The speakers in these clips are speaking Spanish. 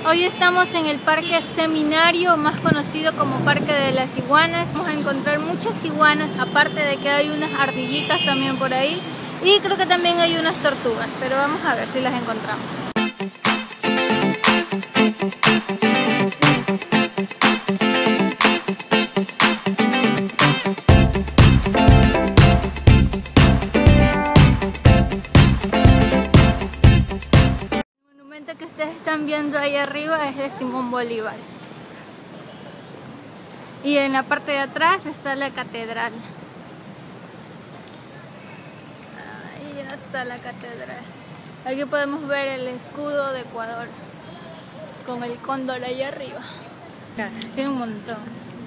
Hoy estamos en el Parque Seminario, más conocido como Parque de las Iguanas. Vamos a encontrar muchas iguanas, aparte de que hay unas ardillitas también por ahí. Y creo que también hay unas tortugas, pero vamos a ver si las encontramos. Que ustedes están viendo ahí arriba es de Simón Bolívar, y en la parte de atrás está la catedral. Ahí está la catedral. Aquí podemos ver el escudo de Ecuador con el cóndor ahí arriba. Hay un montón.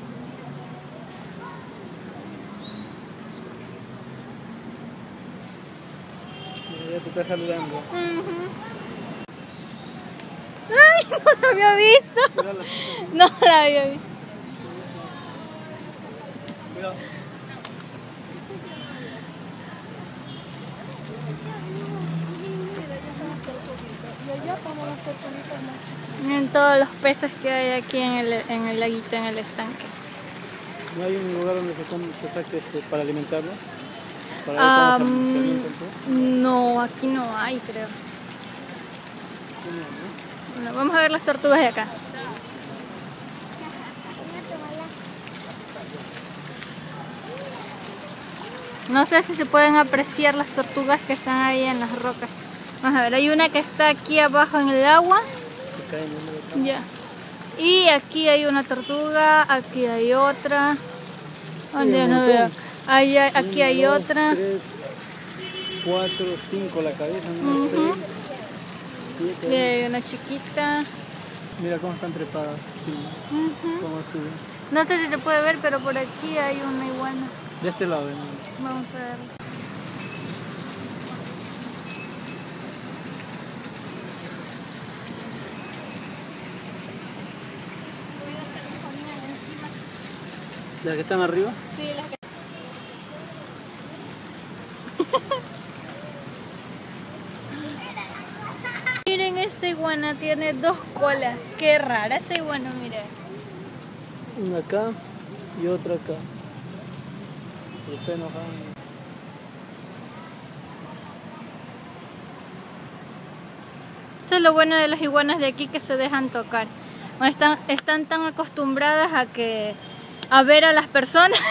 Ya te está saludando. ¡Ay! No la había visto. No la había visto. Cuidado. Miren todos los peces que hay aquí en el laguito, en el estanque. ¿No hay un lugar donde se saque para alimentarlo? ¿Para ver cómo se alimentan todo? No, aquí no hay, creo. Bueno, vamos a ver las tortugas de acá. No sé si se pueden apreciar las tortugas que están ahí en las rocas. Vamos a ver, hay una que está aquí abajo en el agua. Ya. Y aquí hay una tortuga, aquí hay otra. ¿Dónde no veo? Aquí hay otra. 3, 4, 5 la cabeza. 7, Y hay una chiquita. Mira cómo están trepadas. Cómo suben. No sé si se puede ver, pero por aquí hay una iguana. De este lado. Vamos a ver. ¿Las que están arriba? Sí, las que... Miren, esta iguana tiene 2 colas. Qué rara esa iguana, miren. Una acá y otra acá. Está enojada. Esto es lo bueno de las iguanas de aquí, que se dejan tocar. Están tan acostumbradas a ver a las personas.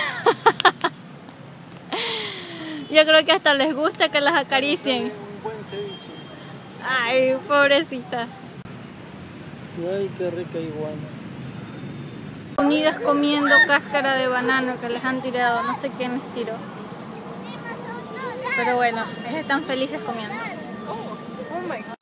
Yo creo que hasta les gusta que las acaricien. Un buen ceviche. Ay, pobrecita. Ay, qué rica iguana. Unidas comiendo cáscara de banano que les han tirado, no sé quién les tiró. Pero bueno, ellas están felices comiendo. Oh my God.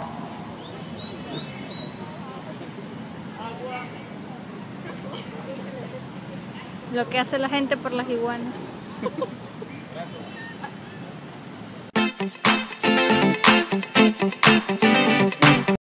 Lo que hace la gente por las iguanas.